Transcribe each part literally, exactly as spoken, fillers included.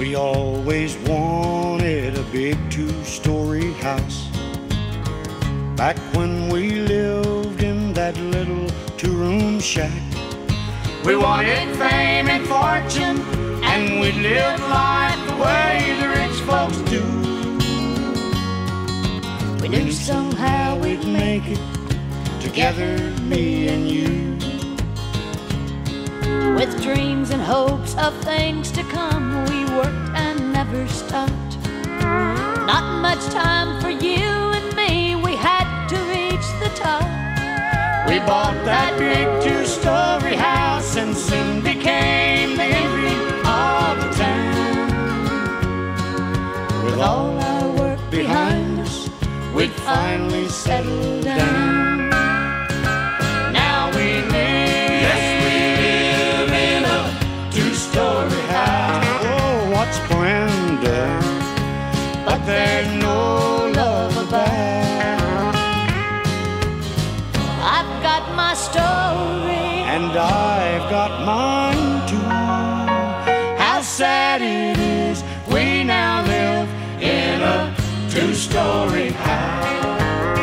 We always wanted a big two-story house. Back when we lived in that little two-room shack. We wanted fame and fortune, and we lived life the way the rich folks do. We knew somehow we'd make it together, me and you. With dreams and hopes of things to come, we worked and never stopped. Not much time for you and me, we had to reach the top. We bought that big two-story house and soon became the envy of the town. With all our work behind us, we'd finally settle down. Now we live, yes, we live in a two-story house. Oh, what's splendor, but there's no love about. I've got my story, and I've got mine too. How sad it is we now live in a two-story house.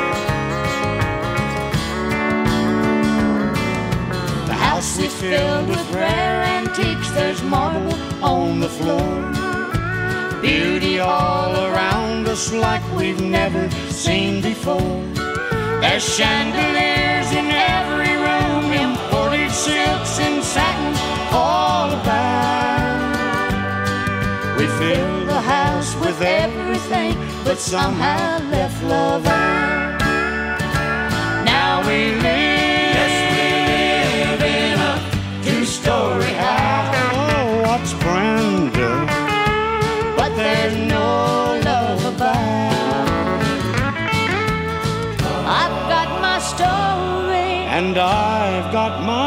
The house is filled with rare antiques. There's marble on the floor, beauty all around us like we've never seen before. There's chandeliers in every room, imported silks and satins all about. We fill the house with everything, but somehow left love out. Now we live, yes, we live in a two-story house. Oh, what splendor, but there's no love about. I've got my story, and I've got my